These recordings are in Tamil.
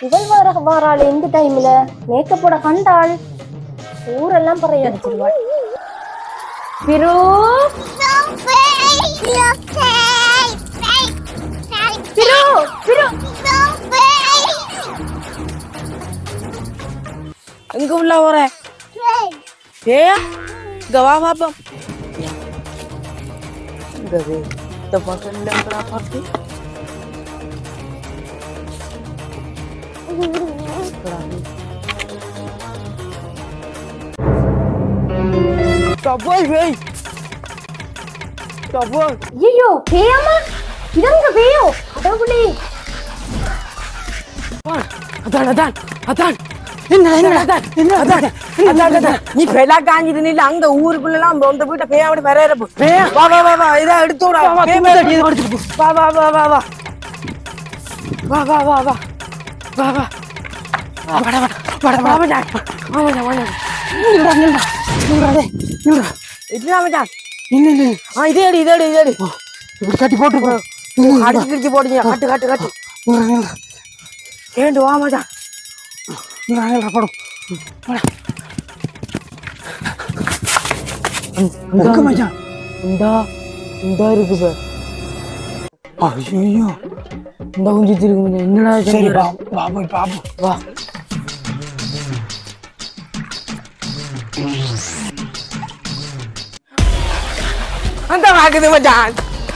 இவள் வாராள் இந்த டைம்ல மேக்கப் போட கண்டாள் ஊரெல்லாம் பறைய அடிச்சிருவாள். பிரு எங்க உள்ள வர கவா பாப்பம் இந்த பக்கம் இல்லைங்களா பார்த்து ஐயோ பேயாமா இதங்க பேயோ கடவுளே அதான் அதான் அதான் நீ பெலா காஞ்சிட்டு நீ அங்க ஊருக்குள்ள எல்லாம் அந்த வீட்டை பேயோட வரையறப்போ வா வா வா வா இதை எடுத்து விடா வா வா வா வா வா வா வா வா வா வா வா வட வட வட வட வட வட இதே அடி இதே அடி இதே அடி இப்படி கட்டி போட்டு அடிச்சு கிடிச்சு போடுங்க கட்டு கட்டு கட்டு ஏண்டு வா மச்சான் படம் மச்சான் இந்தா இந்தா இருக்கு சார் ஐயோ இந்த கொஞ்சம் இருக்கு என்னடா சரி வா வா போய் பாப்போம் வா அந்த வாக்குது மச்சான்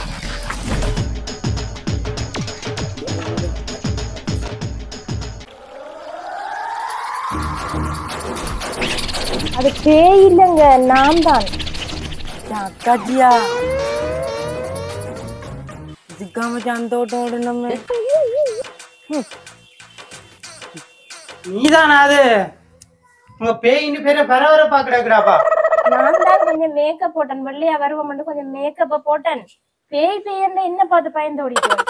அது பேய் இல்லைங்க நான் தான் அக்காச்சியா இதுக்காம சந்தோட்டோட நம்ம நீதானா அது உங்க பேயின்னு பேர பரவர பாக்குறாப்பா நான் தான் கொஞ்சம் மேக்கப் போட்டேன் வெள்ளையா வருவோம் கொஞ்சம் மேக்கப்ப போட்டேன் பேய் பேயன்னு என்ன பார்த்து பயந்து ஓடிட்டு